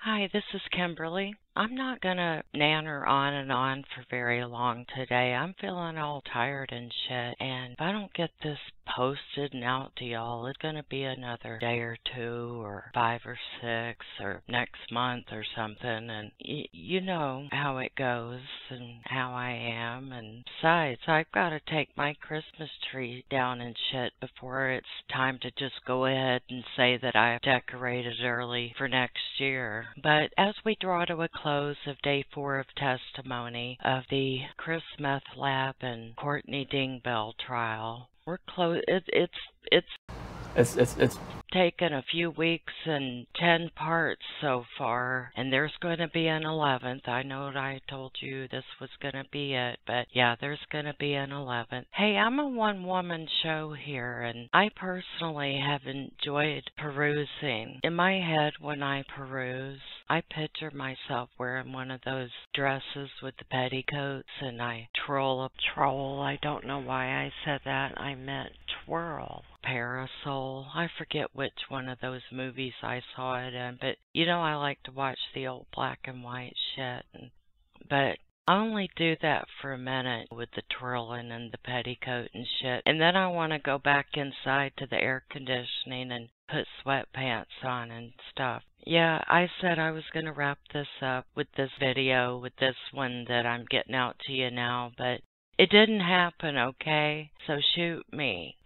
Hi, this is Kimberly. I'm not gonna nanner on and on for very long today. I'm feeling all tired and shit, and if I don't get this posted and out to y'all, it's gonna be another day or two, or 5 or 6, or next month or something, and you know how it goes and how I am, and besides, I've gotta take my Christmas tree down and shit before it's time to just go ahead and say that I've decorated early for next year. But as we draw to a close of day 4 of testimony of the Chris Meth Lab and Courtney Dingell trial, we're close. It's taken a few weeks and 10 parts so far, and there's going to be an 11th. I know that I told you this was going to be it, but yeah, there's going to be an 11th. Hey, I'm a one-woman show here, and I personally have enjoyed perusing. In my head, when I peruse, I picture myself wearing one of those dresses with the petticoats, and I troll. I don't know why I said that. I meant twirl. Parasol. I forget which one of those movies I saw it in, but you know I like to watch the old black and white shit. But I only do that for a minute with the twirling and the petticoat and shit, and then I want to go back inside to the air conditioning and put sweatpants on and stuff. Yeah, I said I was going to wrap this up with this video, with this one that I'm getting out to you now, but it didn't happen, okay? So shoot me.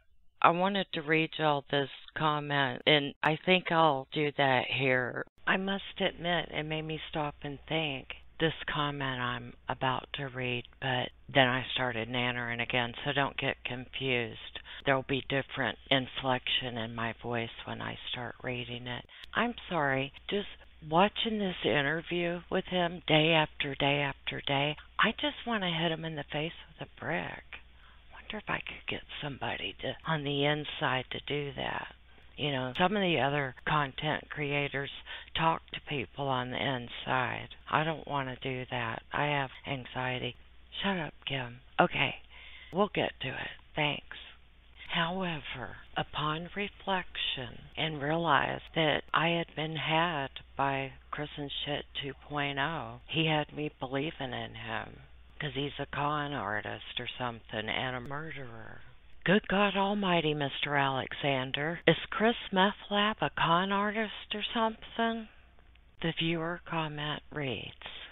I wanted to read y'all this comment, and I think I'll do that here. I must admit, it made me stop and think. This comment I'm about to read, but then I started nannering again, so don't get confused. There'll be different inflection in my voice when I start reading it. I'm sorry, just watching this interview with him day after day after day, I just want to hit him in the face with a brick. Wonder if I could get somebody on the inside to do that. You know, some of the other content creators talk to people on the inside. I don't want to do that. I have anxiety. Shut up, Kim. Okay, we'll get to it. Thanks. However, upon reflection and realized that I had been had by Chris and Shit 2.0, he had me believing in him. Because he's a con artist or something and a murderer. Good God Almighty, Mr. Alexander. Is Chris Meth Lab a con artist or something? The viewer comment reads.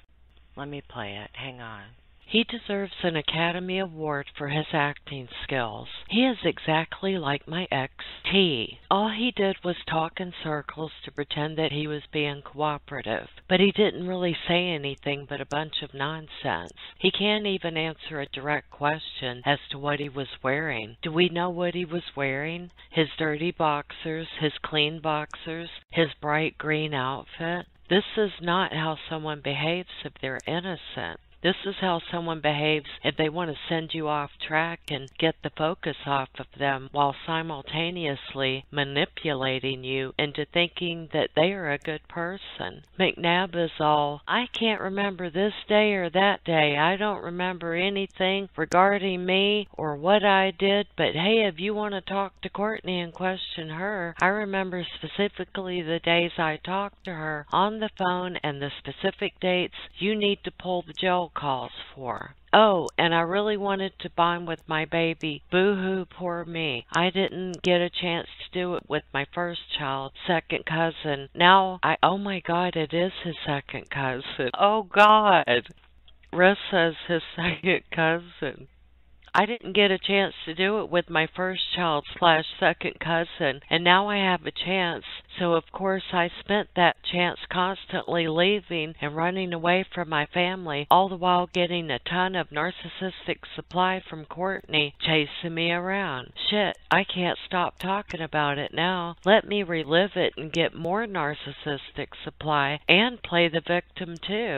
Let me play it. Hang on. He deserves an Academy Award for his acting skills. He is exactly like my ex, T. All he did was talk in circles to pretend that he was being cooperative, but he didn't really say anything but a bunch of nonsense. He can't even answer a direct question as to what he was wearing. Do we know what he was wearing? His dirty boxers, his clean boxers, his bright green outfit? This is not how someone behaves if they're innocent. This is how someone behaves if they want to send you off track and get the focus off of them while simultaneously manipulating you into thinking that they are a good person. McNabb is all, I can't remember this day or that day. I don't remember anything regarding me or what I did, but hey, if you want to talk to Courtney and question her, I remember specifically the days I talked to her on the phone and the specific dates you need to pull the jail calls for. Oh, and I really wanted to bond with my baby. Boo-hoo, poor me. I didn't get a chance to do it with my first child, second cousin. Now, oh my God, it is his second cousin. Oh God. Rissa's his second cousin. I didn't get a chance to do it with my first child / second cousin, and now I have a chance. So of course I spent that chance constantly leaving and running away from my family, all the while getting a ton of narcissistic supply from Courtney chasing me around. Shit, I can't stop talking about it now. Let me relive it and get more narcissistic supply and play the victim too.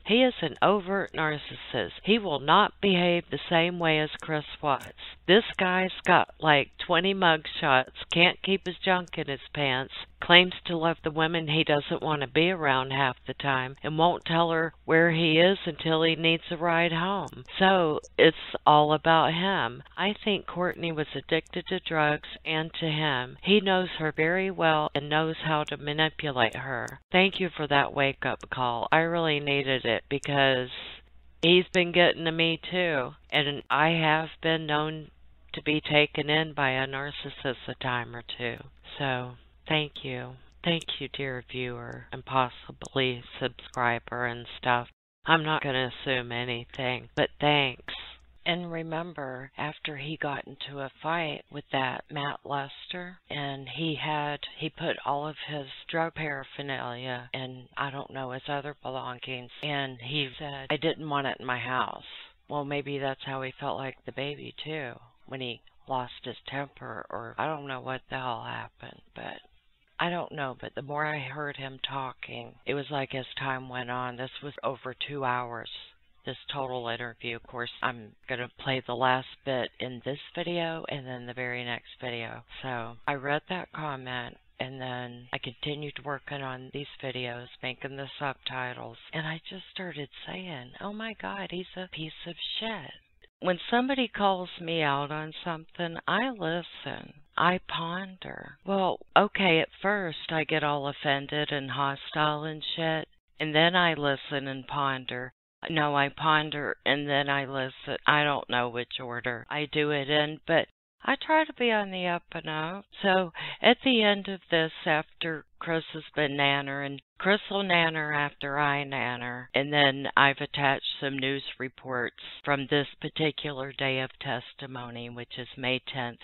He is an overt narcissist. He will not behave the same way as Chris Watts. This guy's got like 20 mugshots, can't keep his junk in his pants, claims to love the women he doesn't want to be around half the time, and won't tell her where he is until he needs a ride home. So it's all about him. I think Courtney was addicted to drugs and to him. He knows her very well and knows how to manipulate her. Thank you for that wake-up call. I really needed it because he's been getting to me too, and I have been known to be taken in by a narcissist a time or two. So thank you. Thank you, dear viewer and possibly subscriber and stuff. I'm not going to assume anything, but thanks. And remember, after he got into a fight with that Matt Lester, and he put all of his drug paraphernalia and I don't know, his other belongings, and he said, I didn't want it in my house. Well, maybe that's how he felt like the baby too, when he lost his temper, or I don't know what the hell happened, but I don't know. But the more I heard him talking, it was like as time went on, this was over 2 hours. This total interview. Of course, I'm going to play the last bit in this video and then the very next video. So I read that comment and then I continued working on these videos, making the subtitles, and I just started saying, oh my God, he's a piece of shit. When somebody calls me out on something, I listen. I ponder. Well, okay, at first I get all offended and hostile and shit, and then I listen and ponder. No, I ponder and then I listen. I don't know which order I do it in, but I try to be on the up and up. So at the end of this, after Chris has been nanner, and Chris will nanner after I nanner, and then I've attached some news reports from this particular day of testimony, which is May 10th,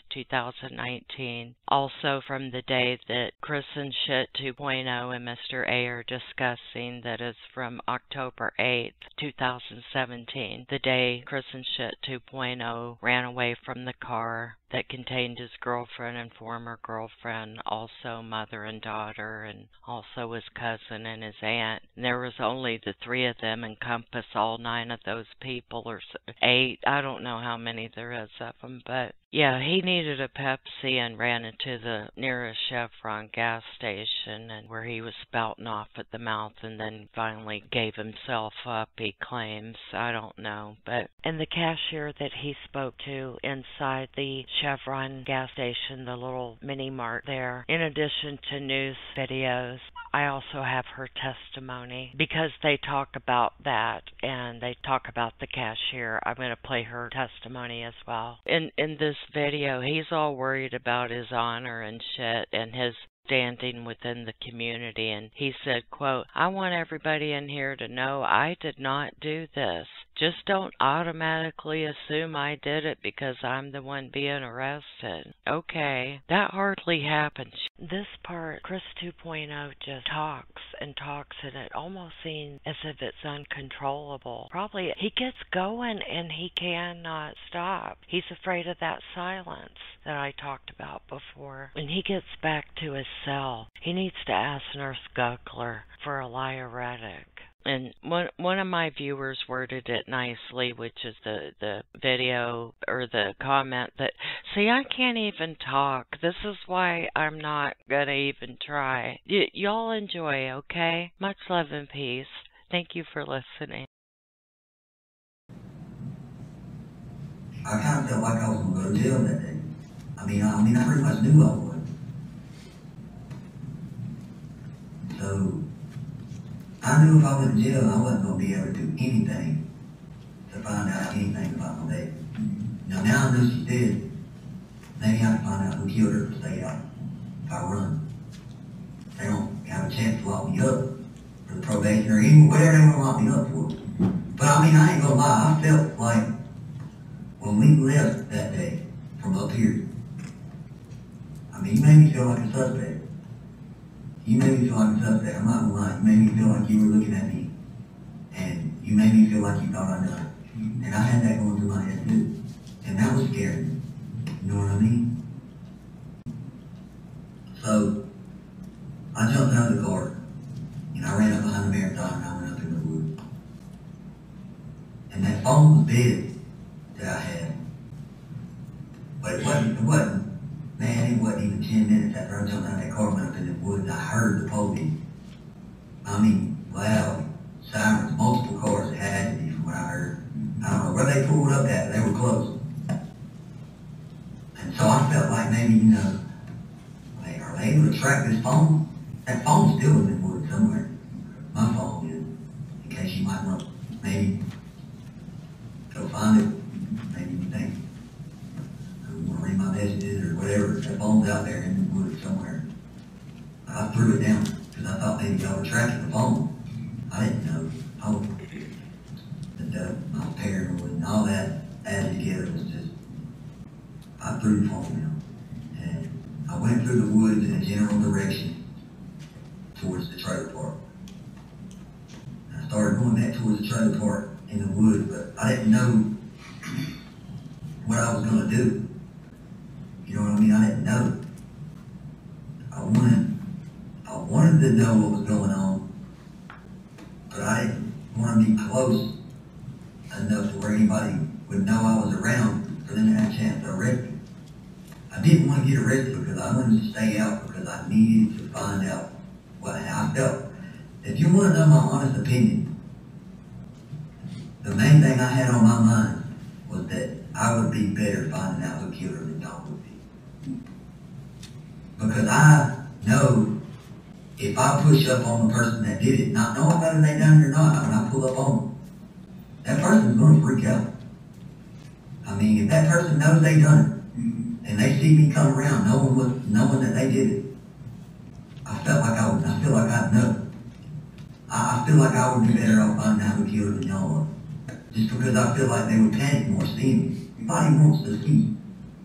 2019. Also from the day that Chris and Shit 2.0 and Mr. A are discussing, that is from October 8th, 2017, the day Chris and Shit 2.0 ran away from the car that contained his girlfriend and former girlfriend, also mother and daughter, and also his cousin and his aunt. And there was only the 3 of them, encompass all 9 of those people, or 8. I don't know how many there is of them, but yeah, he needed a Pepsi and ran into the nearest Chevron gas station, and where he was spouting off at the mouth and then finally gave himself up, he claims. I don't know, but and the cashier that he spoke to inside the Chevron gas station, the little mini mart there, in addition to news videos, I also have her testimony because they talk about that and they talk about the cashier. I'm going to play her testimony as well. In this video, he's all worried about his honor and shit and his standing within the community, and he said, quote, I want everybody in here to know I did not do this. Just don't automatically assume I did it because I'm the one being arrested. Okay, that hardly happens. This part, Chris 2.0 just talks and talks, and it almost seems as if it's uncontrollable. Probably he gets going and he cannot stop. He's afraid of that silence that I talked about before. When he gets back to his cell, he needs to ask Nurse Guckler for a diuretic. And one of my viewers worded it nicely, which is the video or the comment that, see, I can't even talk. This is why I'm not going to even try. Y'all enjoy, okay? Much love and peace. Thank you for listening. I kind of felt like I was going to go to jail that day. I mean, I pretty much knew I would. So I knew if I went to jail, I wasn't going to be able to do anything to find out anything about my baby. Now I know she's dead. Maybe I can find out who killed her to stay out if I run. They don't have a chance to lock me up for the probation or even whatever they want to lock me up for. But I mean, I ain't gonna lie, I felt like when we left that day from up here, I mean, you made me feel like a suspect. You made me feel like a suspect. I'm not gonna lie. You made me feel like you were looking at me. And you made me feel like you thought I done it. And I had that going through my head too. And that was scary. You know what I mean? So, I jumped out of the car. And I ran up behind the marathon and I went up in the woods. phone was dead that I had. But it wasn't, man, it wasn't even 10 minutes after I jumped out that car and went up in the woods. I heard the police. I mean, loud sirens, multiple cars that had to be from what I heard. I don't know where they pulled up at, but they were close. And so I felt like maybe, you know, like, are they able to track this phone? That phone's still in the woods somewhere. My phone is, in case you might want to maybe go find it. Maybe you think, I want to read my messages or whatever. That phone's out there in the woods somewhere. I threw it down because I thought maybe y'all were tracking the phone. I didn't know. My paranoid and all that added together was just, I threw the phone down. And I went through the woods in a general direction towards the trailer park. And I started going back towards the trailer park in the woods, but I didn't know what I was going to do. You know what I mean? I didn't know. I wanted to know what was going on, but I didn't want to be close enough to where anybody would know I was around for them to have a chance to arrest me. I didn't want to get arrested because I wanted to stay out because I needed to find out what I felt. If you want to know my honest opinion, the main thing I had on my mind was that I would be better finding out who killed her than y'all would be. Because I know if I push up on the person that did it, not knowing whether they done it or not, when I pull up on them, that person's going to freak out. I mean, if that person knows they done it, and they see me come around knowing that they did it, I feel like I'd know. I feel like I would be better off finding out who killed her than y'all are. Just because I feel like they would panic more seeing me. Everybody wants to see.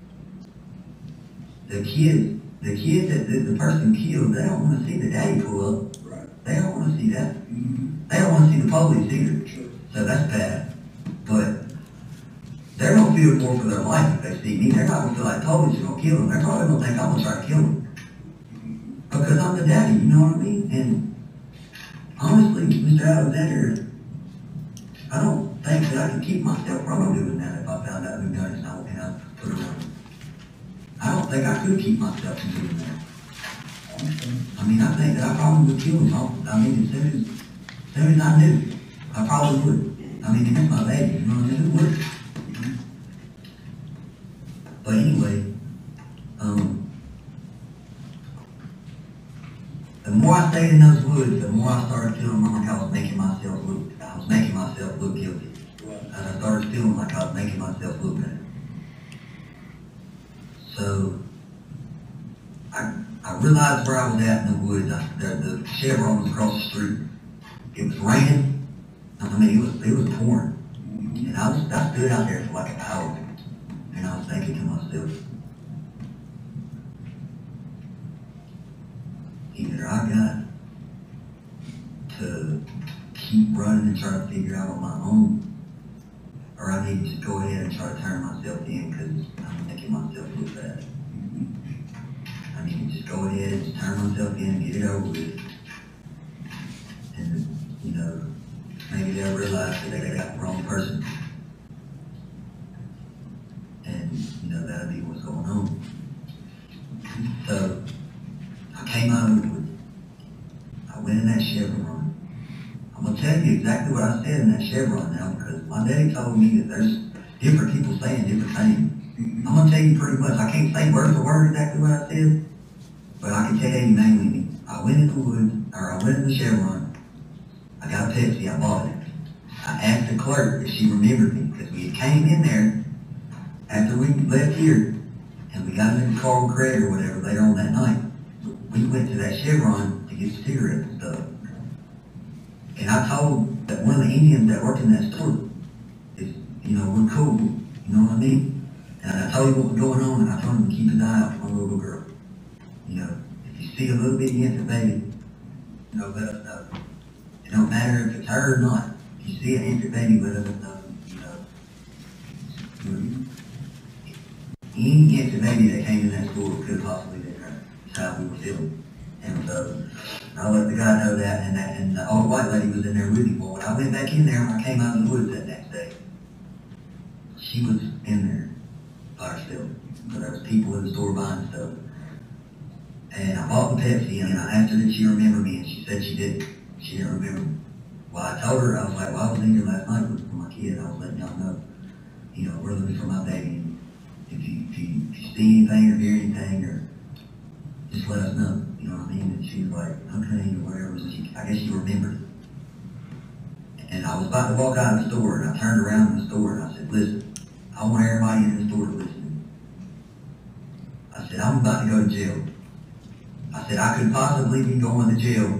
The kid that the person killed, they don't want to see the daddy pull up. Right. They don't want to see that. They don't want to see the police either. Sure. So that's bad. But they're going to feel more for their life if they see me. They're not going to feel like police are going to kill them. They're probably going to think I'm going to try to kill them. Because I'm the daddy, you know what I mean? And honestly, Mr. Alexander, I don't think that I can keep myself from doing that if I found out who done it and I put it on. I don't think I could keep myself from doing that. I mean, I think that I probably would kill him. I mean, as soon as I knew, I probably would. I mean, that's my baby, you know what I mean? It would. But anyway, the more I stayed in those woods, the more I started feeling like I was making myself look guilty. And I started feeling like I was making myself look bad. So I realized where I was at in the woods. The Chevron was across the street. It was raining. I mean, it was pouring. And I stood out there for like an hour. And I was thinking to myself, either I got to keep running and try to figure out on my own, or I need to just go ahead and try to turn myself in because I'm making myself look bad. I need to just go ahead and just turn myself in and get it over with. And, you know, maybe they'll realize that they got the wrong person. And, you know, that'll be what's going on. So, I came out of the woods. I went in that Chevron. I'm going to tell you exactly what I said in that Chevron now because my daddy told me that there's different people saying different things. I'm going to tell you pretty much. I can't say word for word exactly what I said, but I can tell you mainly. I went in the woods, or I went in the Chevron. I got a Pepsi. I bought it. I asked the clerk if she remembered me because we came in there after we left here and we got in the car with Craig or whatever later on that night. We went to that Chevron to get cigarettes and stuff. And I told that one of the Indians that worked in that store is, you know, we're cool. You know what I mean? And I told him what was going on and I told him to keep his eye out for my little girl. You know, if you see a little bitty infant baby, you know, let us know. It don't matter if it's her or not. If you see an infant baby, let us know. You know, any infant baby that came in that store could possibly be her. That's how we were feeling. And so I let the guy know that, and the old white lady was in there with me. Well, when I went back in there, when I came out of the woods that next day, she was in there by herself. So there was people in the store buying stuff. And I bought the Pepsi, and I asked her did she remember me, and she said she didn't. She didn't remember. Well, I told her, I was like, well, I was in here last night with my kid. I was letting y'all know, you know, we're looking for my baby. And if you see anything or hear anything, or just let us know, you know what I mean? And she was like, okay, or whatever. So I guess she remembered it. And I was about to walk out of the store, and I turned around in the store, and I said, listen, I want everybody in the store to listen. I said, I'm about to go to jail. I said, I could possibly be going to jail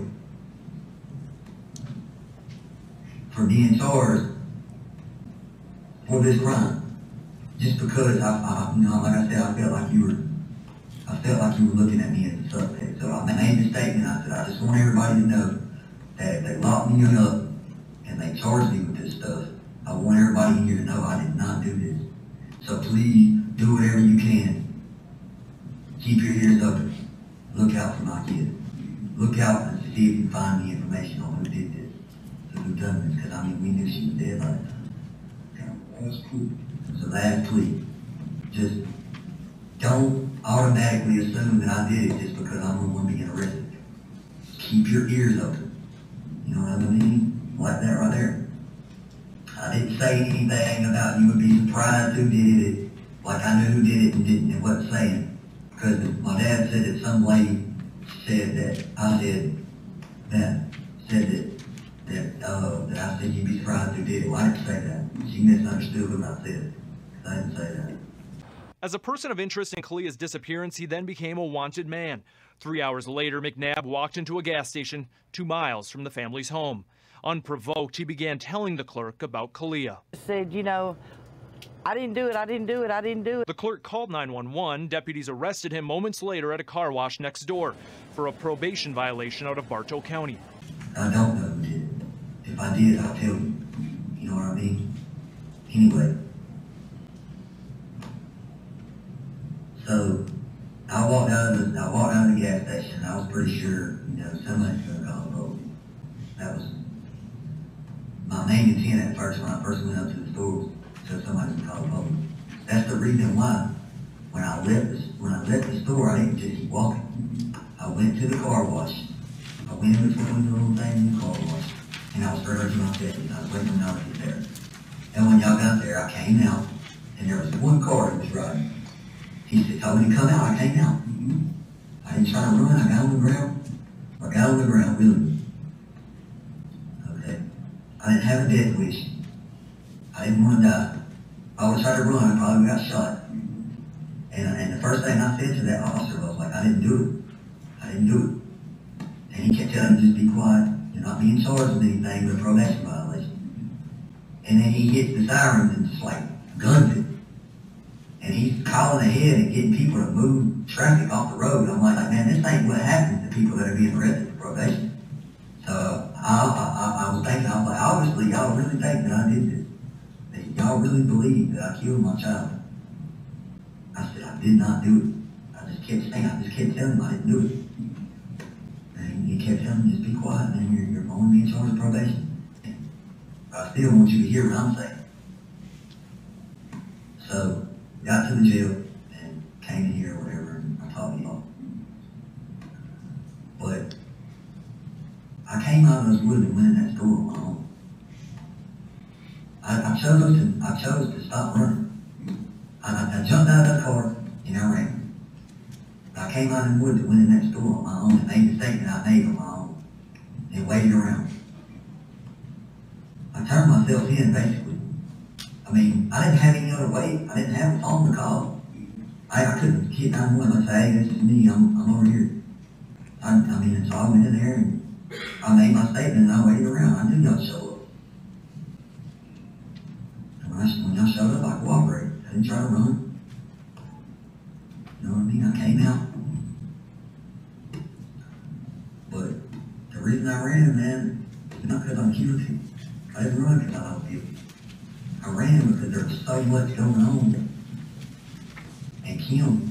for being charged for this crime. Just because I you know, like I said, I felt like you were looking at me as a suspect. So I made the statement. I said, I just want everybody to know that if they locked me up and they charged me with this stuff, I want everybody here to know I did not do this. So please do whatever you can. Keep your ears open. Look out for my kid. Look out and see if you can find the information on who did this, who done this. Because I mean, we knew she was dead by the time. Last plea. It was the last plea. Just don't automatically assume that I did it just because I'm the one being arrested. Keep your ears open. You know what I mean? Like that right there. I didn't say anything about you would be surprised who did it. Like I knew who did it and didn't, and wasn't saying. Because my dad said that some lady said that I said you'd be surprised who did it. Well, I didn't say that. She misunderstood what I said. I didn't say that. As a person of interest in Kalia's disappearance, he then became a wanted man. 3 hours later, McNabb walked into a gas station 2 miles from the family's home. Unprovoked, he began telling the clerk about Kalia. I said, you know, I didn't do it, I didn't do it, I didn't do it. The clerk called 911. Deputies arrested him moments later at a car wash next door for a probation violation out of Bartow County. I don't know who did it. If I did, I'll tell you. You know what I mean? Anyway. So, I walked out of the gas station. I was pretty sure, you know, somebody's going to call the police. That was my main intent at first when I first went up to the store, so somebody would call the police. That's the reason why when I left the store, I didn't just keep walking. I went to the car wash. I went in between the little thing in the car wash, and I was further to my settings. I was waiting on y'all to get there. And when y'all got there, I came out, and there was one car that was riding. He said, told me to come out, I came out. I didn't try to run, I got on the ground. I got on the ground willingly. Okay. I didn't have a death wish. I didn't want to die. If I would try to run, I probably got shot. And the first thing I said to that officer was like, I didn't do it. I didn't do it. And he kept telling me, just be quiet. You're not being charged with anything but a probation violation. And then he hits the sirens and just like guns it. And he's calling ahead and getting people to move traffic off the road. I'm like, man, this ain't what happens to people that are being arrested for probation. So I was thinking, I was like, obviously y'all really think that I did this. That y'all really believe that I killed my child. I said, I did not do it. I just kept saying, I just kept telling him I didn't do it. And he kept telling me, just be quiet, man, you're only being charged with probation. But I still want you to hear what I'm saying. So, got to the jail and came in here or whatever, and I talked to y'all. But I came out of those woods and went in that store on my own. I chose to stop running. I jumped out of that car and I ran. I came out in the woods and went in that store on my own and made the statement I made on my own and waited around. I turned myself in basically. I mean, I didn't have any other way. I didn't have a phone to call. I couldn't hit 911 and say, hey, this is me, I'm over here. I mean, so I went in there and I made my statement and I waited around. I knew y'all show up. And when y'all showed up, I cooperated. I didn't try to run. You know what I mean? I came out. But the reason I ran, man, is not because I'm guilty. I didn't run because I was guilty. I ran because there was so much going on. And Kim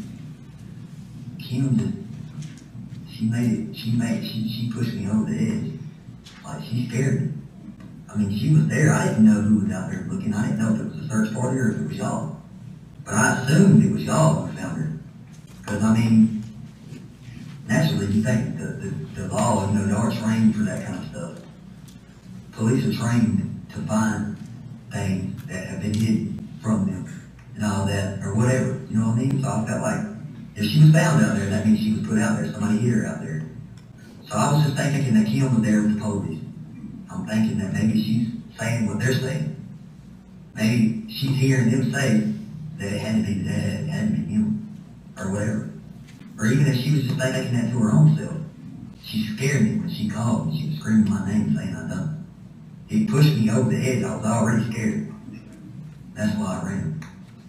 just, she pushed me over the edge. Like, she scared me. I I mean, she was there. I didn't know who was out there looking. I didn't know if it was a search party or if it was y'all. But I assumed it was y'all who found her. Because, I mean, naturally, you think the law, you know, y'all are trained for that kind of stuff. Police are trained to find things that have been hidden from them and all that, or whatever, you know what I mean? So I felt like if she was found out there, that means she was put out there, somebody hid her out there. So I was just thinking that Kim was there with the police. I'm thinking that maybe she's saying what they're saying. Maybe she's hearing them say that it had to be him, or whatever. Or even if she was just thinking that to her own self. She scared me when she called and she was screaming my name saying I done it. It pushed me over the edge. I was already scared. That's why I ran.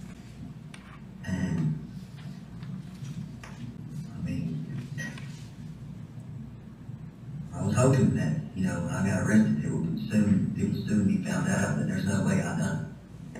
And, I mean, I was hoping that, you know, when I got arrested, it would soon be found out that there's no way I done it.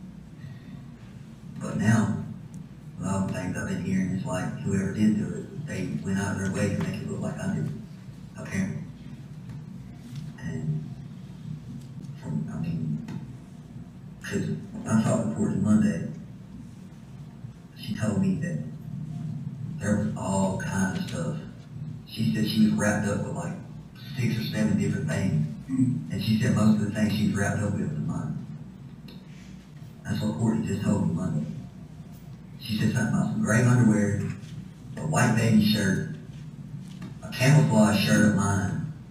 But now, a lot of things I've been hearing is like whoever did do it, they went out of their way to make it look like I did, apparently. And I mean, because I talked to Courtney Monday, she told me that there was all kinds of stuff. She said she was wrapped up with like 6 or 7 different things. And she said most of the things she's wrapped up with was mine. That's what Courtney just told me Monday. She said something about some gray underwear, a white baby shirt, a camouflage shirt of mine.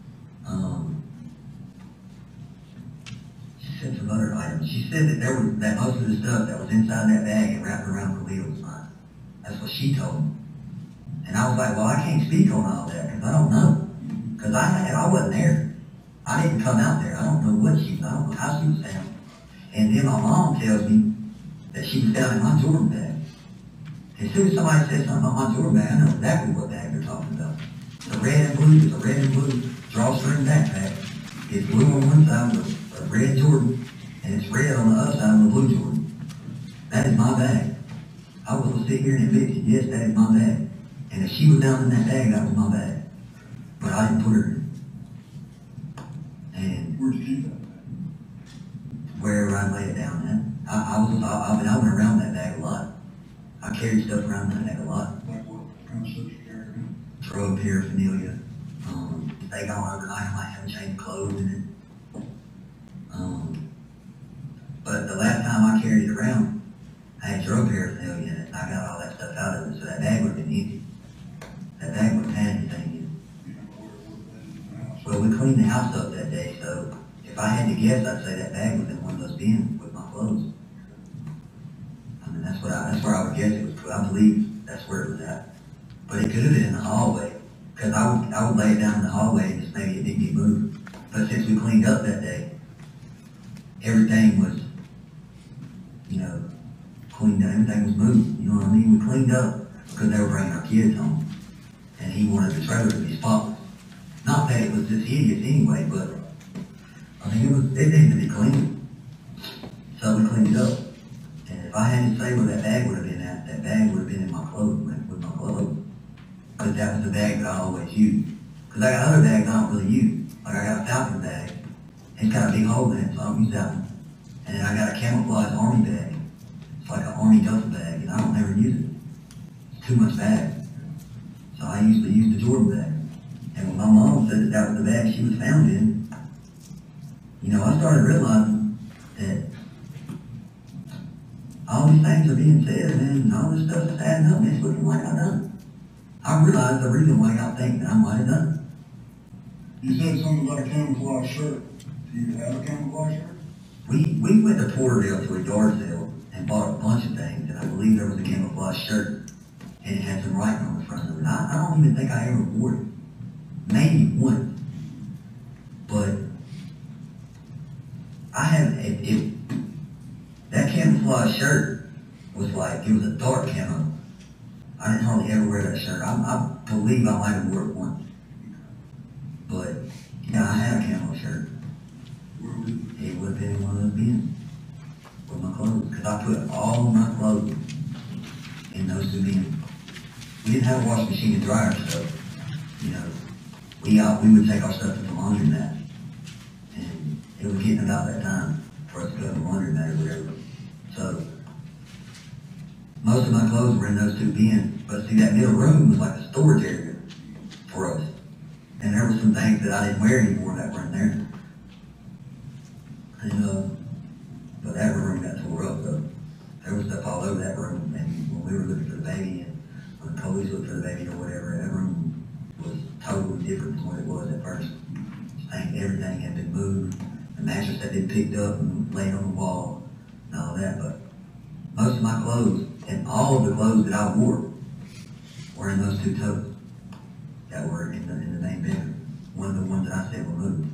She said some other items. She said that most of the stuff that was inside that bag and wrapped around Khalil was mine. That's what she told me. And I was like, well, I can't speak on all that because I don't know. Because I wasn't there. I didn't come out there. I don't know I don't know how she was found. And then my mom tells me that she was found in my Jordan bag. As soon as somebody says something about my Jordan bag, I know exactly what bag they're talking about. It's a red and blue, it's a red and blue drawstring backpack. It's blue on one side with a red Jordan, and it's red on the other side with a blue Jordan. That is my bag. I will sit here and admit it, yes, that is my bag. And if she was down in that bag, that was my bag. But I didn't put her in. And where'd you keep that? Wherever I laid it down at. I went around that bag a lot. I carried stuff around that bag a lot. Like what kind of stuff you carry around? Drug paraphernalia. If they gone overnight, I might have a change of clothes in it. But the last time I carried it around, I had drug paraphernalia in it. I got all that stuff out of it, so that bag would have been empty. That bag wouldn't have had anything in it. You know where it would have been in the house? Well, we cleaned the house up that day, so if I had to guess, I'd say that bag was in one of those bins with my clothes. I mean, that's where I would guess it was. I believe that's where it was at. But it could have been in the hallway, because I would lay it down in the hallway and just maybe it didn't get moved. But since we cleaned up that day, everything was, you know, cleaned up. Everything was moved. You know what I mean? We cleaned up because they were bringing our kids home, and he wanted the trailer to be spotless. Not that it was just hideous anyway, but I mean it needed to be clean. So we cleaned it up. And if I had to say where that bag would have been at, that bag would have been in my clothes, with my clothes. Because that was the bag that I always used. Because I got other bags I don't really use. Like I got a Falcon bag, and it's got a big hole in it, so I don't use that one. And then I got a camouflage army bag. It's like an army duffel bag, and I don't ever use it. It's too much bag. So I usually use the Jordan bag. And when my mom said that was the bag she was found in, you know, I started realizing that all these things are being said, and all this stuff is adding up, and it's looking like I done it. I realized the reason why y'all think that I might have done it. You said something about a camouflage shirt. Do you have a camouflage shirt? We went to Porterville to a yard sale and bought a bunch of things, and I believe there was a camouflage shirt, and it had some writing on the front of it. I don't even think I ever wore it. Maybe once. But I have, that camouflage shirt was like, it was a dark camo. I didn't hardly ever wear that shirt. I believe I might have wore it once. But, yeah, I had a camo shirt. Where would it? It would have been in one of those bins with my clothes, because I put all of my clothes in those 2 bins. We didn't have a washing machine and dryer, so, you know, we would take our stuff to the laundromat, and it was getting about that time for us to go to the laundromat or whatever. So, most of my clothes were in those two bins, but see, that middle room was like a storage area for us. And there were some things that I didn't wear anymore that were in there. And, but that room got tore up, though. There was stuff all over that room, and when we were looking for the baby, and when the police looked for the baby or whatever, that room was totally different from what it was at first. Everything had been moved, the mattress had been picked up and laid on the wall, and all that, but most of my clothes, and all of the clothes that I wore, were in those two totes that were in the main bedroom. One of the ones that I said were moved.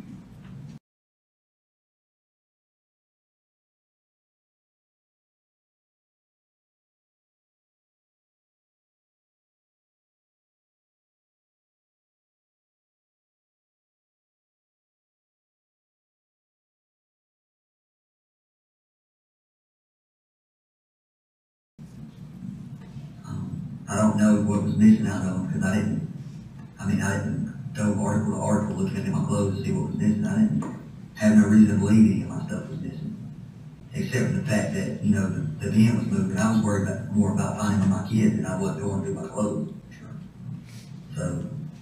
I don't know what was missing out of them because I didn't go article to article looking at my clothes to see what was missing. I didn't have no reason to believe any of my stuff was missing. Except for the fact that, the bin was moved, and I was worried more about finding my kids than I was going through my clothes. So,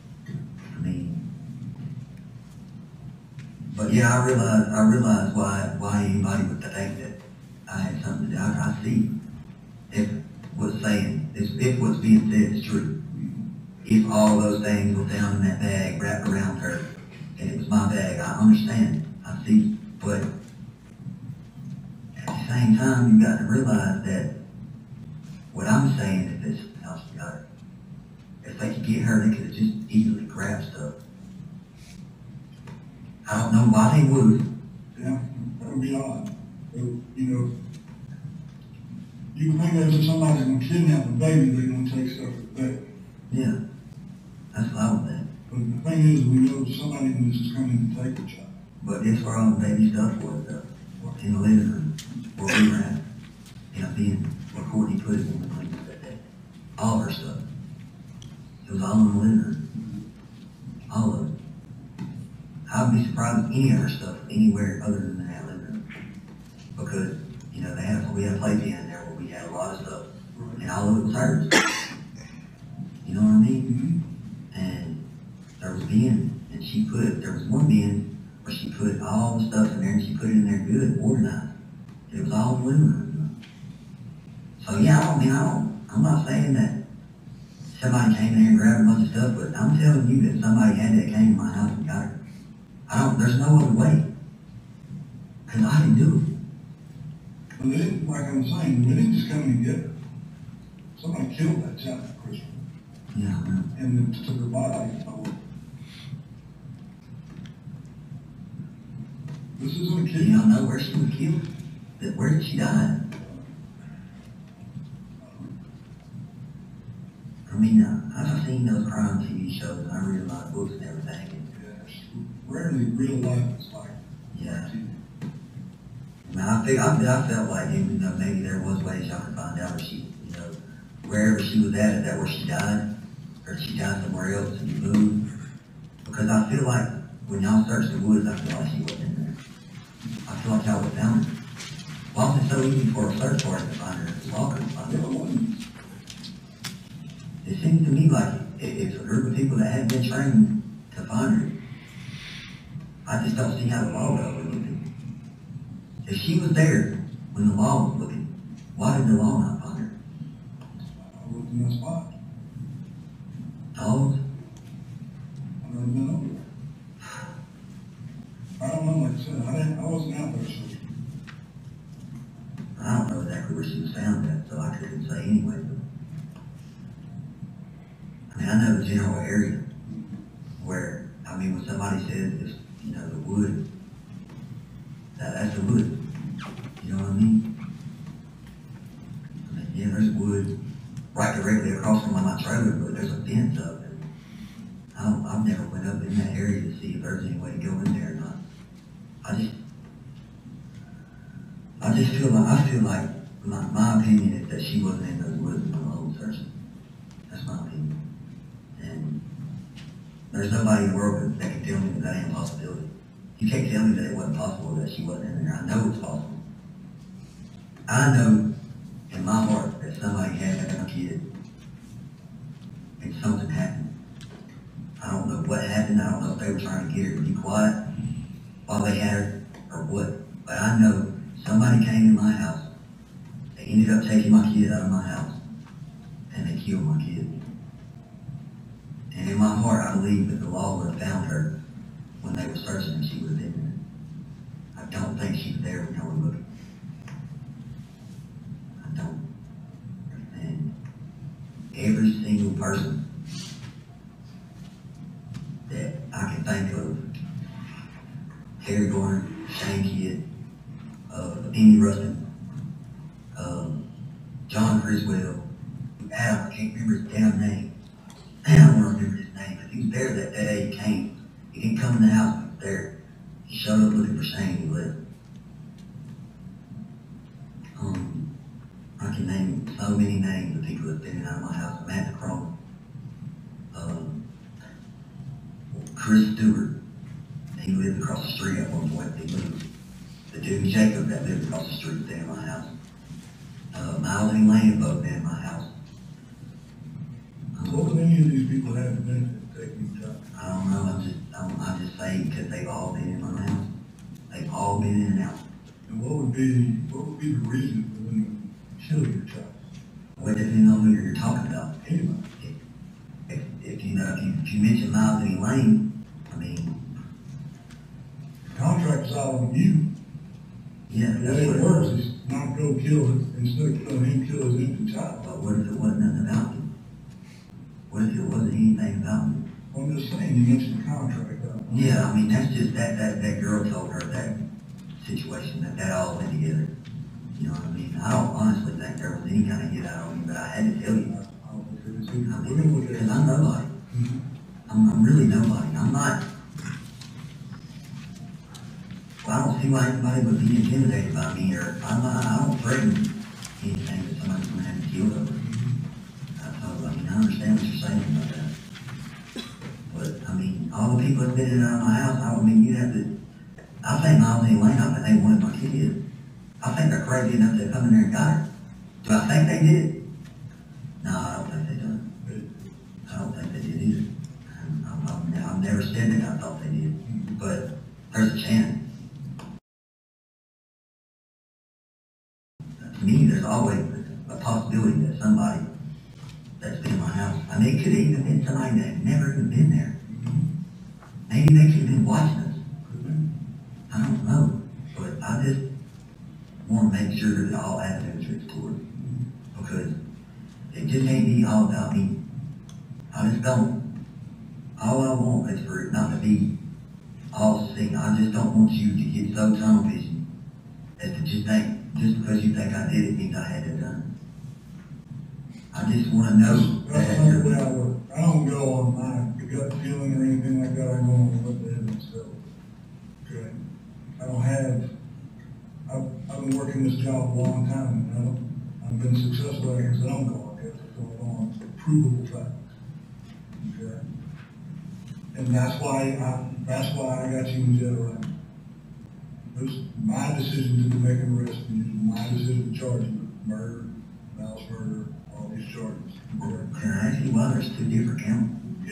but yeah, I realized why anybody would think that I had something to do. I see if what's being said is true. If all those things were found in that bag wrapped around her, and it was my bag, I understand. I see. But at the same time, you got to realize that what I'm saying is this house together. If they could get her, they could have just easily grabbed stuff. I don't know why they would. Yeah, that would be odd. You can think that if somebody's going to kidnap a baby, they're going to take stuff with the baby. Yeah, that's what I would think. But the thing is, we know somebody was just coming to take the child. But it's where all the baby stuff was, though. In the living room, where we were at. In a bin, where Courtney put it when we cleaned it that day. All her stuff. It was all in the living room. All of it. I would be surprised if any of her stuff was anywhere other than that living room. Because, we had a playpen in there where we had a lot of stuff. And all of it was hers. You know what I mean? And there was bin, and there was one bin where she put all the stuff in there, and she put it in there good, organized. And it was all in the living room. So yeah, I'm not saying that somebody came in there and grabbed a bunch of stuff, but I'm telling you that somebody came to my house and got her. There's no other way. Because I didn't do it. But they didn't, like I'm saying, they didn't just come in and get her. Somebody killed that child at Christmas. Yeah, I know. And then took her body away. This isn't a Do kid. y'all know where she was killed? Where did she die? I've seen those crime TV shows, and I read a lot of books and everything. Rarely real life is like. Yeah. I felt like, maybe there was ways y'all could find out where she, wherever she was at, is that where she died? Or did she die somewhere else and moved? Because I feel like when y'all searched the woods, I feel like she wasn't in there. I feel like y'all would have found her. Why was it so easy for a search party to find her? Walker to find her? It seems to me like it's a group of people that hadn't been trained to find her. I just don't see how the law would overlook it. If she was there when the law was looking, why did the law not find her? I looked in that spot. Dogs? I never been over there. I don't know, like I said, I wasn't out there, so. I don't know exactly where she was found at, so I couldn't say anyway. But, I know the general area where, when somebody says it's, the wood, that's the wood. You know what I mean? Yeah, there's wood right directly across from my trailer, but there's a fence up. And I've never went up in that area to see if there's any way to go in there or not. I feel like my opinion is that she wasn't in those woods when the whole searching. That's my opinion. And there's nobody in the world that can tell me that ain't a possibility. You can't tell me that it wasn't possible that she wasn't in there. I know it's possible. I know in my heart that somebody had a kid and something happened. I don't know what happened. I don't know if they were trying to get her to be quiet while they had her or what. But I know somebody came in my house. They ended up taking my kid out of my house and they killed my kid. And in my heart, I believe that the law would have found her when they were searching and she would have been there. I don't think she was there when they were looking. I don't. And every single person that I can think of, Terry Garner, Shane Kidd, Amy Rustin, John Criswell, Adam, I can't remember his damn name. I don't remember his name, but he was there that day he came. He didn't come in the house, he was there. He showed up looking for Shane, he left. I can name so many names of people that have been in and out of my house. Matt Crone, Chris Stewart, he lived across the street at one point, he moved. The dude Jacob that lived across the street there in my house. Miles and Elaine both been in my house. What would any of these people have to benefit taking the job? I don't know, I'm just saying because they've all been in my house. They've all been in and out. And what would be the reason for them to kill your child? Well, depending on who you're talking about. Anybody? If you know, if you mention Miles and Elaine, I mean, The contract is out on you. yeah, The that's way what it works is not go kill it, instead of killing him, kill his infant child. But what if it wasn't nothing about me? What if it wasn't anything about me? I'm just saying, you mentioned the contract. Yeah, I mean, that's just, that girl told her that situation, that all went together. You know what I mean? I don't honestly think there was any kind of hit out on me, but I had to tell you. I don't think it is. I We're gonna look mean, at because it. I'm nobody. Mhm. I'm really nobody. I'm not. Well, I don't see why anybody would be intimidated by me, or I don't threaten anything that somebody's gonna have to kill over. I mean, I understand what you're saying about that. But, I mean, all the people that been in and out of my house, I mean, you have to, I think Miles and Elaine, I think they wanted my kid. I think they're crazy enough to come in there and got her. Do I think they did? No, I don't think they done. I don't think they did either. I've never said that I thought they did, but there's a chance. To me, there's always a possibility that somebody that's been in my house, I mean, it could have even been somebody that had never even been there. Maybe they could have been watching us. I don't know, but I just want to make sure that all avenues are explored, because it just can't be all about me. I just don't. All I want is for it not to be all seen. I just don't want you to get so tunnel vision as to just think, just because you think I did it means I had it done. I just want to know That's that. not the way I work. I don't go on my gut feeling or anything like that. I go on what the evidence shows. Okay? I don't have, I've been working this job a long time, and I've been successful at it, so I don't go on it. I go on provable facts. Okay? And that's why I got you in jail right now. It was my decision to make an arrest, and it was my decision to charge you with murder, malice murder, all these charges. Okay? Can I ask you why there's two different counts?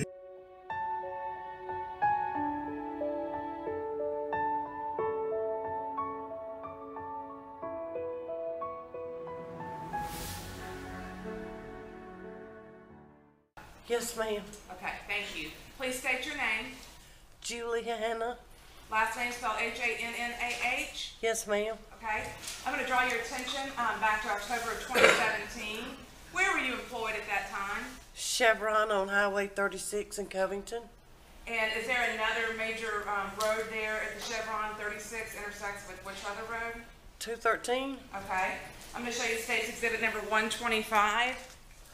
Yes, ma'am. Okay, thank you. Please state your name. Juliana. Last name spelled H-A-N-N-A-H. Yes, ma'am. Okay. I'm going to draw your attention back to October of 2017. Where were you employed at that time? Chevron on Highway 36 in Covington. And is there another major road there at the Chevron 36 intersects with which other road? 213. Okay. I'm going to show you State's Exhibit number 125.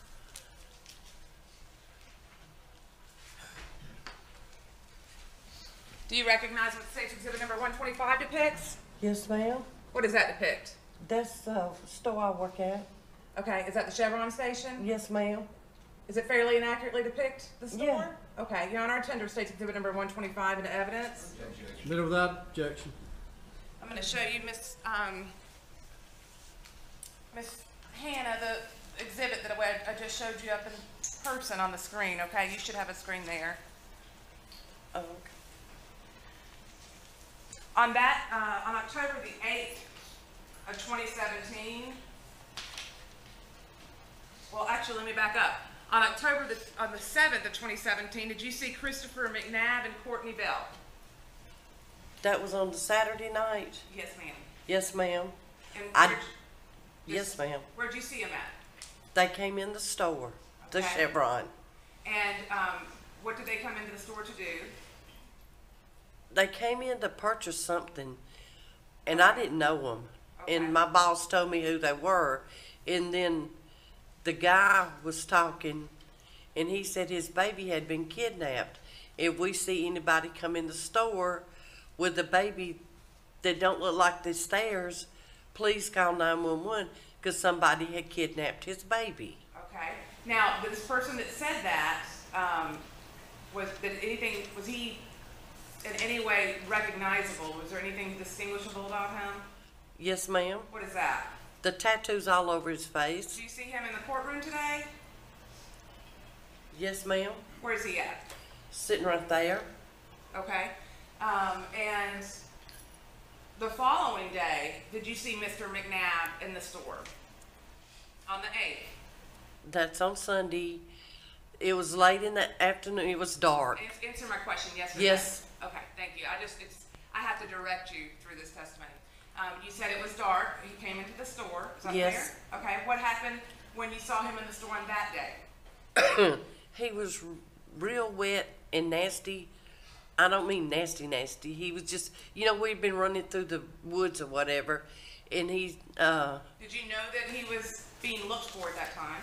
Do you recognize what State's Exhibit number 125 depicts? Yes, ma'am. What does that depict? That's the store I work at. Okay, is that the Chevron station? Yes, ma'am. Is it fairly and accurately depict the store? Yeah. Okay, Your Honor, tender State's Exhibit number 125 into evidence. Submitted without objection. I'm going to show you Miss Hannah, the exhibit that I just showed you up in person on the screen, okay? You should have a screen there. Oh, okay. On October the 8th of 2017, well, actually, let me back up. On the 7th of 2017, did you see Christopher McNabb and Courtney Bell? That was on the Saturday night? Yes, ma'am. Yes, ma'am. And Yes, ma'am. Where'd you see them at? They came in the store, the Okay. Chevron. And what did they come into the store to do? They came in to purchase something, and I didn't know them. Okay. And my boss told me who they were, and then the guy was talking, and he said his baby had been kidnapped. If we see anybody come in the store with a baby that don't look like this theirs, please call 911 because somebody had kidnapped his baby. Okay. Now, this person that said that, was he in any way recognizable? Was there anything distinguishable about him? Yes, ma'am. What is that? The tattoos all over his face. Do you see him in the courtroom today? Yes, ma'am. Where is he at? Sitting right there. Okay. And the following day, did you see Mr. McNabb in the store? On the 8th? That's on Sunday. It was late in the afternoon. It was dark. Answer my question, yes or no? Yes. Okay, thank you. I have to direct you through this testimony. You said it was dark. He came into the store. Is that Yes. fair? Okay. What happened when you saw him in the store on that day? He was real wet and nasty. I don't mean nasty, nasty. He was just, we'd been running through the woods or whatever, and he, Did you know that he was being looked for at that time?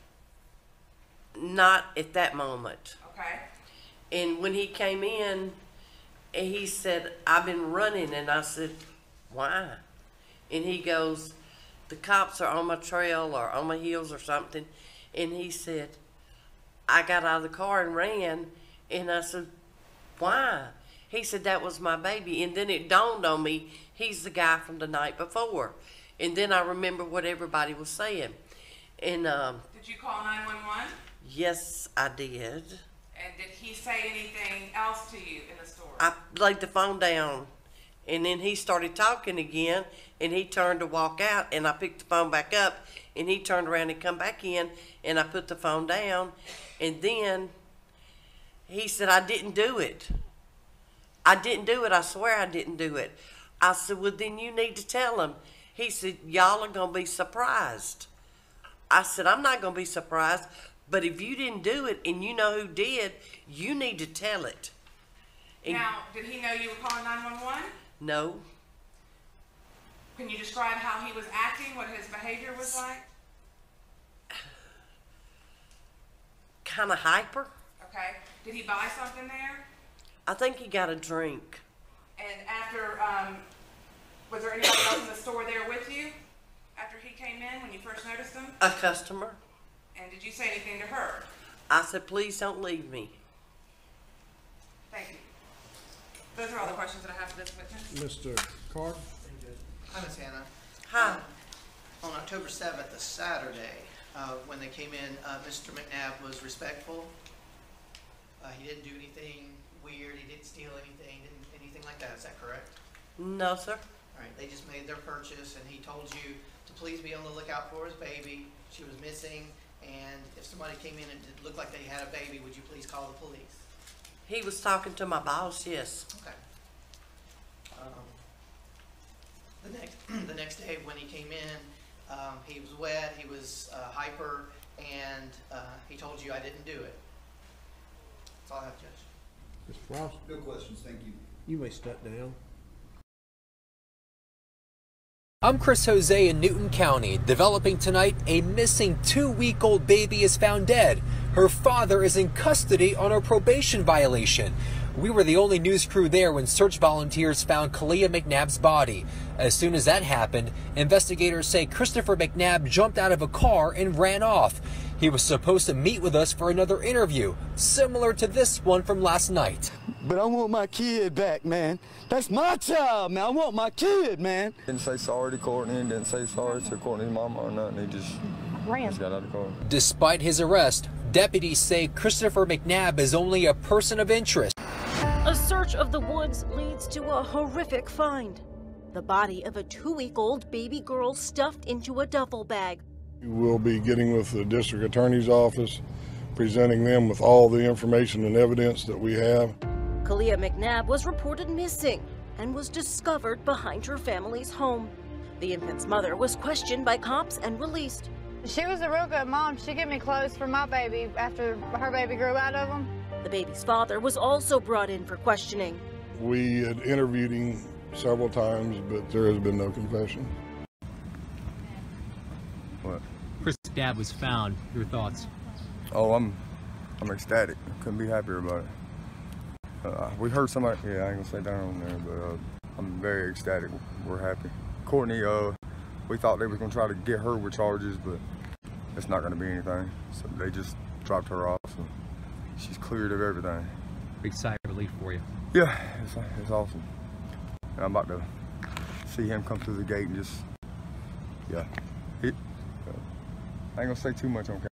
not at that moment. Okay. And when he came in, he said, I've been running. And I said, why? And he goes, the cops are on my trail or on my heels or something. And he said, I got out of the car and ran. And I said, why? He said, that was my baby. And then it dawned on me, he's the guy from the night before. And then I remember what everybody was saying. And Did you call 911? yes, I did. And did he say anything else to you in the store? I laid the phone down, and then he started talking again, and he turned to walk out, and I picked the phone back up, and he turned around and come back in, and I put the phone down, and then he said, I didn't do it. I didn't do it. I swear I didn't do it. I said, well, then you need to tell him. He said, y'all are going to be surprised. I said, I'm not going to be surprised, but if you didn't do it and you know who did, you need to tell it. And Now, did he know you were calling 911? no. Can you describe how he was acting, what his behavior was like? Kind of hyper. Okay. Did he buy something there? I think he got a drink. And after, was there anybody else in the store there with you after he came in when you first noticed him? A customer. And did you say anything to her? I said, please don't leave me. Thank you. Those are all the questions that I have for this witness. Mr. Carter? Hi, Ms. Hannah. Hi. On October 7th, a Saturday, when they came in, Mr. McNabb was respectful. He didn't do anything weird. He didn't steal anything, anything like that. Is that correct? No, sir. All right. They just made their purchase, and he told you to please be on the lookout for his baby. She was missing, and if somebody came in and it looked like they had a baby, would you please call the police? He was talking to my boss, yes. Okay. The next day when he came in, he was wet, he was hyper, and he told you I didn't do it. That's all I have, Judge. Mr. Ross? No questions, thank you. You may step down. I'm Chris Jose in Newton County. Developing tonight, a missing 2-week-old baby is found dead. Her father is in custody on a probation violation. We were the only news crew there when search volunteers found Kalia McNabb's body. As soon as that happened, investigators say Christopher McNabb jumped out of a car and ran off. He was supposed to meet with us for another interview, similar to this one from last night. But I want my kid back, man. That's my child, man. I want my kid, man. Didn't say sorry to Courtney and didn't say sorry to Courtney's mama or nothing. He just got out of the car. Despite his arrest, deputies say Christopher McNabb is only a person of interest. A search of the woods leads to a horrific find. The body of a 2-week-old baby girl stuffed into a duffel bag. We'll be getting with the district attorney's office, presenting them with all the information and evidence that we have. Kalia McNabb was reported missing and was discovered behind her family's home. The infant's mother was questioned by cops and released. She was a real good mom. She gave me clothes for my baby after her baby grew out of them. The baby's father was also brought in for questioning. We had interviewed him several times, but there has been no confession. What? Chris McNabb was found. Your thoughts? Oh, I'm ecstatic. Couldn't be happier about it. We heard somebody, I ain't gonna say that on there, but I'm very ecstatic. We're happy. Courtney, we thought they were gonna try to get her with charges, but it's not gonna be anything. So they just dropped her off. So she's cleared of everything. Big sigh of relief for you. Yeah, it's awesome. And I'm about to see him come through the gate and just, I ain't gonna say too much on camera.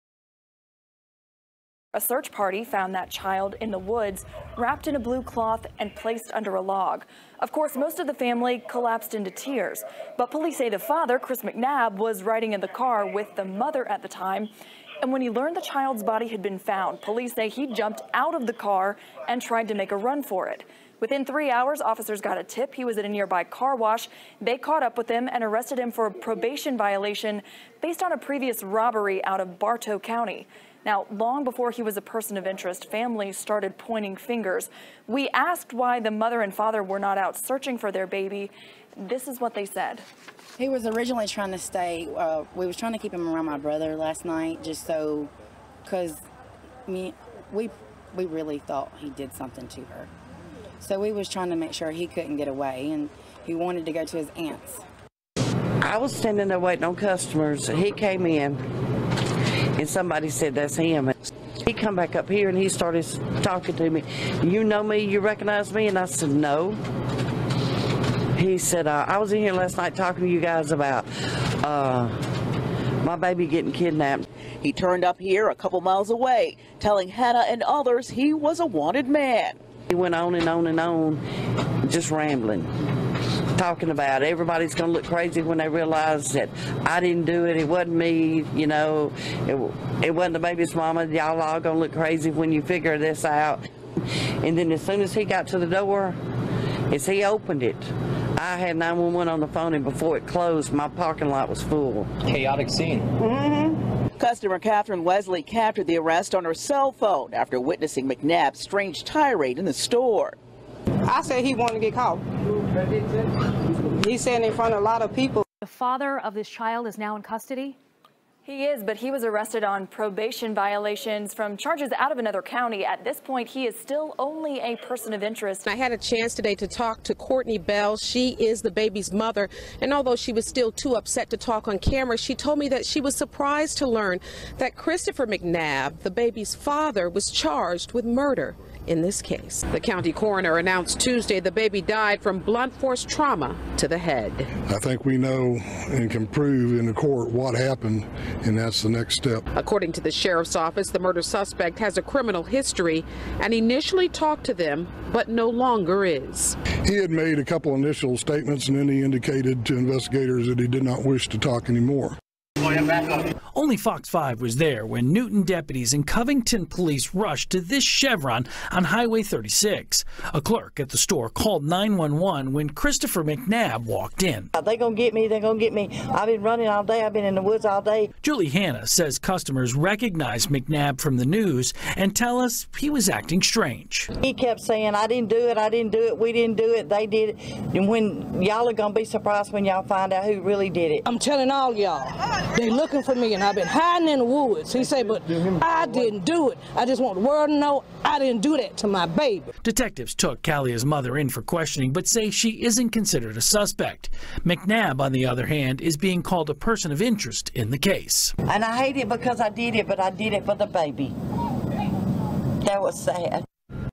A search party found that child in the woods, wrapped in a blue cloth and placed under a log. Of course, most of the family collapsed into tears, but police say the father, Chris McNabb, was riding in the car with the mother at the time. And when he learned the child's body had been found, police say he jumped out of the car and tried to make a run for it. Within 3 hours, officers got a tip he was at a nearby car wash. They caught up with him and arrested him for a probation violation based on a previous robbery out of Bartow County. Now, long before he was a person of interest, families started pointing fingers. We asked why the mother and father were not out searching for their baby. This is what they said. He was originally trying to stay, we was trying to keep him around my brother last night, just so, because we really thought he did something to her. So we was trying to make sure he couldn't get away, and he wanted to go to his aunt's. I was standing there waiting on customers. He came in, and somebody said, that's him. He come back up here, and he started talking to me. You know me? You recognize me? And I said, no. He said, I was in here last night talking to you guys about my baby getting kidnapped. He turned up here a couple miles away, telling Hannah and others he was a wanted man. He went on and on and on, just rambling, talking about everybody's going to look crazy when they realize that I didn't do it, it wasn't me, you know, it wasn't the baby's mama. Y'all all going to look crazy when you figure this out. And then as soon as he got to the door, as he opened it, I had 911 on the phone, and before it closed, my parking lot was full. Chaotic scene. Customer Catherine Wesley captured the arrest on her cell phone after witnessing McNabb's strange tirade in the store. I said he wanted to get caught. He said in front of a lot of people. The father of this child is now in custody? He is, but he was arrested on probation violations from charges out of another county. At this point, he is still only a person of interest. I had a chance today to talk to Courtney Bell. She is the baby's mother, and although she was still too upset to talk on camera, she told me that she was surprised to learn that Christopher McNabb, the baby's father, was charged with murder in this case. The county coroner announced Tuesday the baby died from blunt force trauma to the head. I think we know and can prove in the court what happened, and that's the next step. According to the sheriff's office, the murder suspect has a criminal history and initially talked to them, but no longer is. He had made a couple initial statements, and then he indicated to investigators that he did not wish to talk anymore. Only Fox 5 was there when Newton deputies and Covington police rushed to this Chevron on Highway 36. A clerk at the store called 911 when Christopher McNabb walked in. They're going to get me. They're going to get me. I've been running all day. I've been in the woods all day. Julie Hanna says customers recognized McNabb from the news and tell us he was acting strange. He kept saying, I didn't do it. I didn't do it. We didn't do it. They did it. And when y'all are going to be surprised when y'all find out who really did it. I'm telling all y'all, They looking for me, and I've been hiding in the woods. He said, but I didn't do it. I just want the world to know I didn't do that to my baby. Detectives took Kalia's mother in for questioning, but say she isn't considered a suspect. McNabb, on the other hand, is being called a person of interest in the case. And I hate it because I did it, but I did it for the baby. That was sad.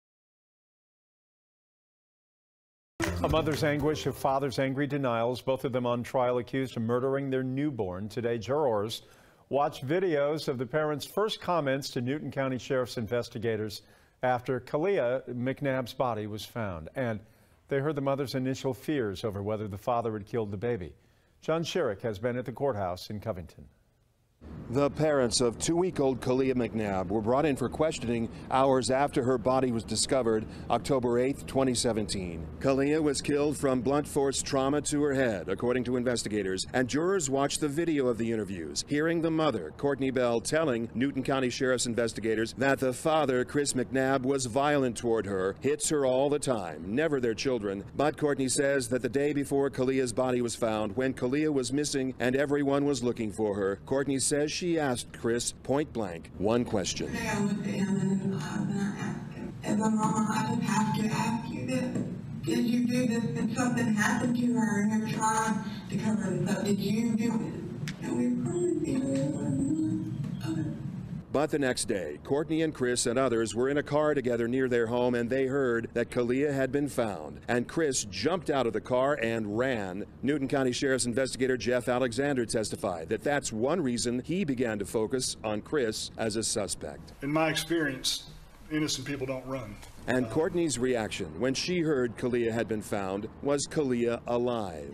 A mother's anguish, a father's angry denials, both of them on trial accused of murdering their newborn. Today, jurors watched videos of the parents' first comments to Newton County Sheriff's investigators after Kalia McNabb's body was found. And they heard the mother's initial fears over whether the father had killed the baby. John Sherrick has been at the courthouse in Covington. The parents of 2-week-old Kalia McNabb were brought in for questioning hours after her body was discovered October 8, 2017. Kalia was killed from blunt force trauma to her head, according to investigators, and jurors watched the video of the interviews, hearing the mother, Courtney Bell, telling Newton County Sheriff's investigators that the father, Chris McNabb, was violent toward her, hits her all the time, never their children. But Courtney says that the day before Kalia's body was found, when Kalia was missing and everyone was looking for her, Courtney says she asked Chris point blank one question. I looked at him and I asked him, and my mama, I just have to ask you this. Did you do this? Did something happen to her and you're trying to cover this up? Did you do it? And we probably But the next day, Courtney and Chris and others were in a car together near their home, and they heard that Kalia had been found. And Chris jumped out of the car and ran. Newton County Sheriff's investigator Jeff Alexander testified that that's one reason he began to focus on Chris as a suspect. In my experience, innocent people don't run. And Courtney's reaction when she heard Kalia had been found was Kalia alive.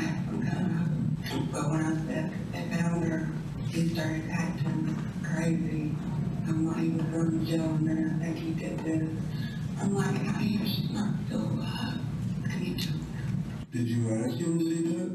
But when I said I found her, he started acting crazy. I'm not even going to jail, and then I think he did this. I'm like, how is she not still alive? I need to. Did you ask him to see that?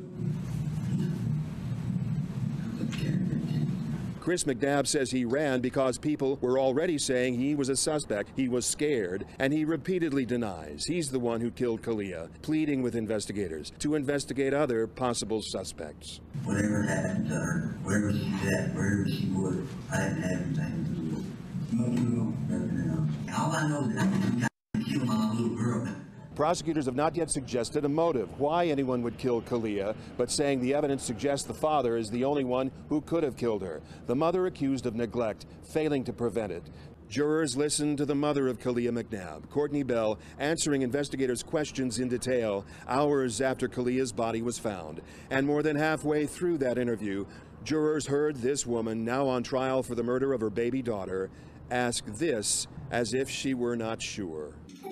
I was scared of him. Chris McNabb says he ran because people were already saying he was a suspect. He was scared, and he repeatedly denies he's the one who killed Kalia, pleading with investigators to investigate other possible suspects. Whatever happened to her, wherever she's at, wherever she was, I didn't have anything to do with it. Nothing else. All I know is that I'm trying to kill my little girl. Prosecutors have not yet suggested a motive why anyone would kill Kalia, but saying the evidence suggests the father is the only one who could have killed her. The mother accused of neglect, failing to prevent it. Jurors listened to the mother of Kalia McNabb, Courtney Bell, answering investigators' questions in detail hours after Kalia's body was found. And more than halfway through that interview, jurors heard this woman, now on trial for the murder of her baby daughter, ask this as if she were not sure.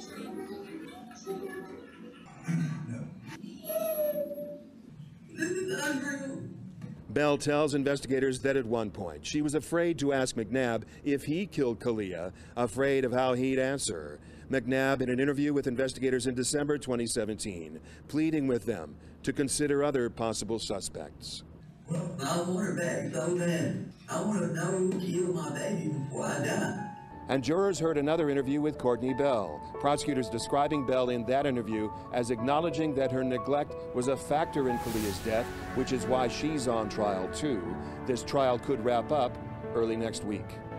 Bell tells investigators that at one point she was afraid to ask McNabb if he killed Kalia, afraid of how he'd answer. McNabb in an interview with investigators in December 2017, pleading with them to consider other possible suspects. Well, I want her back so bad. I want to know who killed my baby before I die. And jurors heard another interview with Courtney Bell. Prosecutors describing Bell in that interview as acknowledging that her neglect was a factor in Kalia's death, which is why she's on trial too. This trial could wrap up early next week.